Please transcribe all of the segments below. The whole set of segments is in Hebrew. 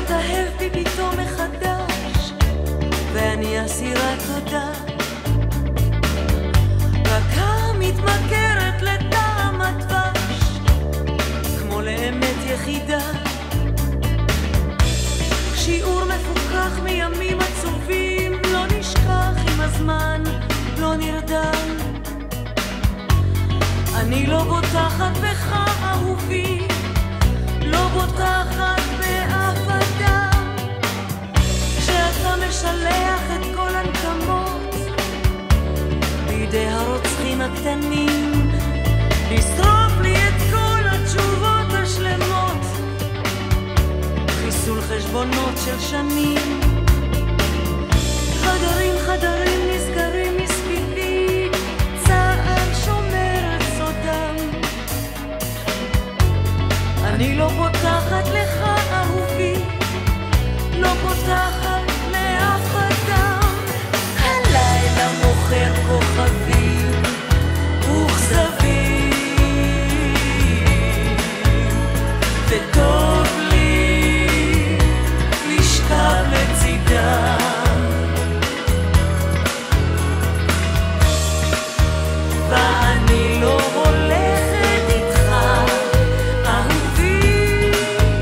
מתאהב בי פתאום מחדש, ואני אסירת תודה, רק המתמכרת לטעם הדבש, כמו לאמת יחידה. שיעור מפוקח מימים עצובים, לא נשכח עם הזמן, לא נרדם. אני לא בוטחת בך אהובי, לא בוטחת באף אדם. כשאתה משלח את כל הנקמות בידי הרוצחים הקטנים, לשרוף לי את כל התשובות השלמות, חיסול חשבונות של שנים. חדרים חדרים נסגרים מסביבי, צה"ל שומר על סודם. אני לא פותחת לך אהובי, לא פותחת לאף אדם. הלילה מוכר כוכבים וכזבים, וטוב לי לשכב לצידם. ואני לא הולכת איתך אהובי,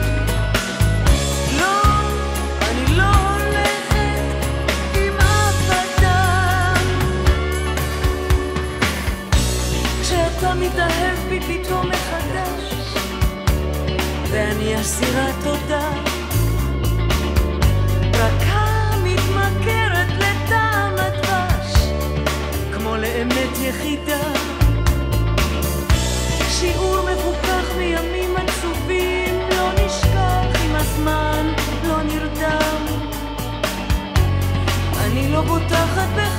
לא, אני לא הולכת עם אף אדם. כשאתה מתאהב בי פתאום מחדש, ואני אסירת תודה, רק המתמכרת לטעם הדבש, כמו לאמת יחידה. שיעור מבוקח מימים עצובים, לא נשכח עם הזמן, לא נרדם. אני לא בוטחת בך